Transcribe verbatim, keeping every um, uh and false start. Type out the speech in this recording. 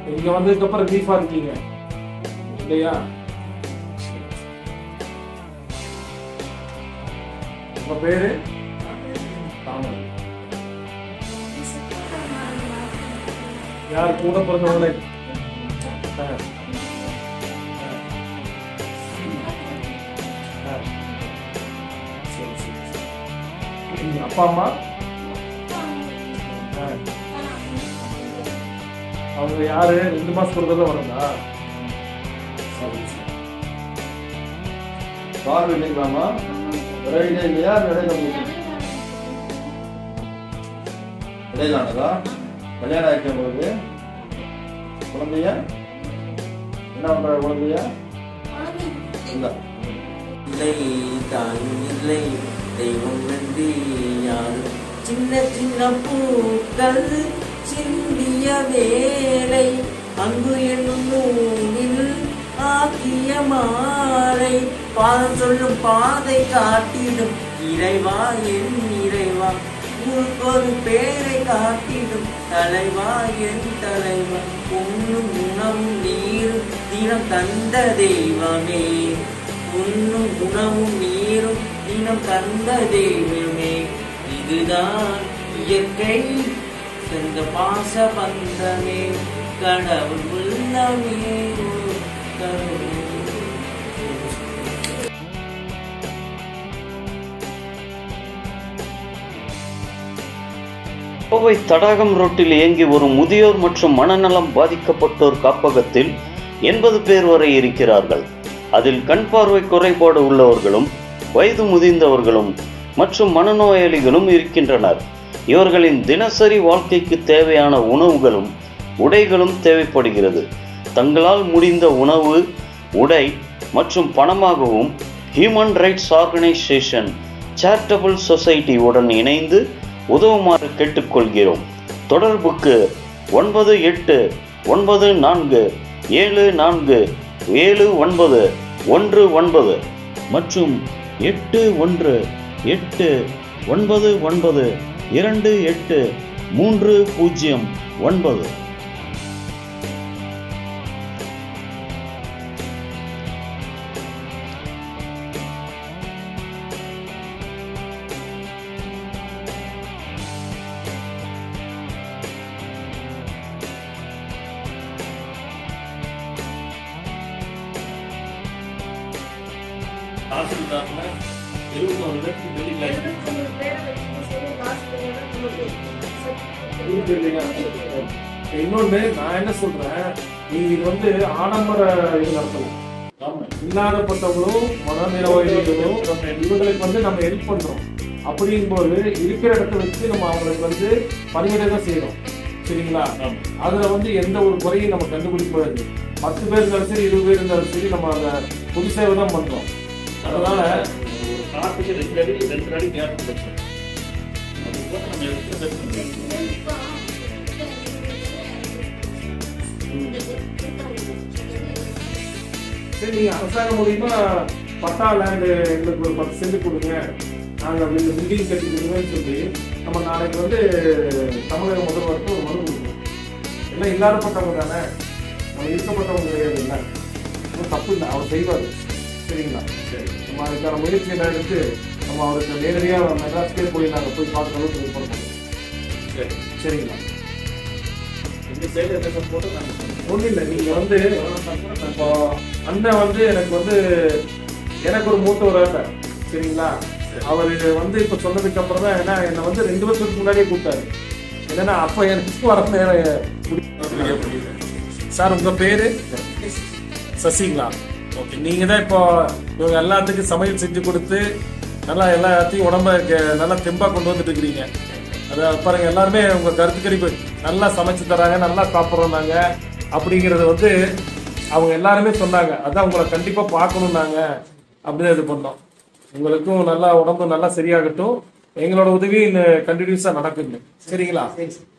இங்க வந்ததுக்கு அப்புறம் ரிலீஃபா இருக்கீங்க இல்லையா? உங்க பேரு? தாமரை. யார் கூட பிறந்தவங்களே? அப்பா அம்மா அவங்க யாரு? ரெண்டு மாசம் ஒரு தடவை வரதா? கார் இல்லைங்களாமா? இல்லையா? இடையிலானதா? கல்யாணம் ஆயிடுச்சு உங்களுக்கு? குழந்தையா? என்ன பண்ற குழந்தையா? இல்ல இல்லை தாயும் இல்லை தெய்வம் நன்றி யாரும் சின்ன சின்ன பூக்கள் சிந்திய வேலை அங்கு என்னும் நூலில் ஆக்கிய மாலை பாதம் சொல்லும் பாதை காட்டிடும் இறைவா என் இறைவா ஒரு பேரை காட்டிடும் தலைவா என் தலைவா உண்ணும் உணவும் நீரும் தினம் தந்த தெய்வமே உண்ணும் உணவும் நீரும் தினம் தந்த தெய்வமே இதுதான் இயற்கை சென்ற பாச பந்தமே கடவுள் உள்ளமே கோவை தடாகம் ரோட்டில் இயங்கி ஒரு முதியோர் மற்றும் மனநலம் பாதிக்கப்பட்டோர் காப்பகத்தில் எண்பது பேர் வரை இருக்கிறார்கள். அதில் கண் பார்வை குறைபாடு உள்ளவர்களும் வயது முதிர்ந்தவர்களும் மற்றும் மனநோயாளிகளும் இருக்கின்றனர். இவர்களின் தினசரி வாழ்க்கைக்கு தேவையான உணவுகளும் உடைகளும் தேவைப்படுகிறது. தங்களால் முடிந்த உணவு, உடை மற்றும் பணமாகவும் human rights organisation charitable society உடன் இணைந்து உதவுமாறு கேட்டுக்கொள்கிறோம். தொடர்புக்கு ஒன்பது எட்டு ஒன்பது நான்கு ஏழு நான்கு ஏழு ஒன்பது ஒன்று ஒன்பது மற்றும் எட்டு ஒன்று எட்டு ஒன்பது ஒன்பது இரண்டு எட்டு மூன்று பூஜ்ஜியம் ஒன்பது. இன்னொன்னு நான் என்ன சொல்றேன், நீங்க இது வந்து ஆடம்பர இது நடத்தலாம். இல்லாதப்பட்டவங்களும் மனநிலவர்களும் இவங்களுக்கு வந்து நம்ம ஹெல்ப் பண்றோம். அப்படிங்கும் போது இருக்கிற இடத்த வச்சு நம்ம அவங்களுக்கு வந்து பணிவிடை தான் செய்யறோம். சரிங்களா? அதுல வந்து எந்த ஒரு குறையும் நம்ம கண்டுபிடிக்கூடாது. பத்து பேர் இருந்தாலும் சரி, இருபது பேர் இருந்தாலும் சரி, நம்ம அந்த பொது சேவை தான் பண்றோம். அதனால சரி, நீங்க அரசாங்கம் மூலியமா பட்டா லேண்டு எங்களுக்கு ஒரு பத்து சென்ட் கொடுங்க, நாங்க பில்டிங் கட்டி கொடுங்கன்னு சொல்லி நம்ம நாளைக்கு வந்து தமிழக முதல்வருக்கு ஒரு மனு கொடுக்கணும். எல்லாம் இல்லாதப்பட்டவங்க தானே, நம்ம இருக்கப்பட்டவங்க கிடையாது. இல்லை ஒன்றும் தப்பு இல்லை, அவர் செய்வார். சரிங்களா? சரி, நம்ம அதுக்கான முயற்சி எல்லாம் எடுத்து நம்ம அவருக்கு நேரடியாக மெட்ராஸ்க்கே போய் நாங்கள் போய் பார்க்க அளவுக்கு இது பண்ணணும். சரி, சரிங்களா? ஒன்றும் இல்லை, நீங்கள் வந்து இப்போ அண்ணன் வந்து எனக்கு வந்து எனக்கு ஒரு மூத்த ஒரு ஆட்டை. சரிங்களா? அவர் வந்து இப்போ சொன்னதுக்கு அப்புறம் தான், ஏன்னா என்னை வந்து ரெண்டு வருஷத்துக்கு முன்னாடியே கூப்பிட்டாரு. என்னன்னா அப்போ எனக்கு வர நேரம். சார் உங்கள் பேர் சசிங்களா? ஓகே, நீங்கள் தான் இப்போ இவங்க எல்லாத்துக்கும் சமையல் செஞ்சு கொடுத்து நல்லா எல்லாத்தையும் உடம்ப நல்லா தெம்பாக கொண்டு வந்துட்டு இருக்கிறீங்க. அதை பாருங்க, எல்லாருமே உங்க கருத்து கணிப்பு நல்லா சமைச்சு தராங்க, நல்லா சாப்பிட்றோம் நாங்க அப்படிங்கறத வந்து அவங்க எல்லாருமே சொன்னாங்க. அதான் உங்களை கண்டிப்பா பார்க்கணும் நாங்க அப்படின்னு இது பண்ணோம். உங்களுக்கும் நல்லா உடம்பு நல்லா சரியாகட்டும், எங்களோட உதவி கண்டினியூஸா நடக்குங்க. சரிங்களா?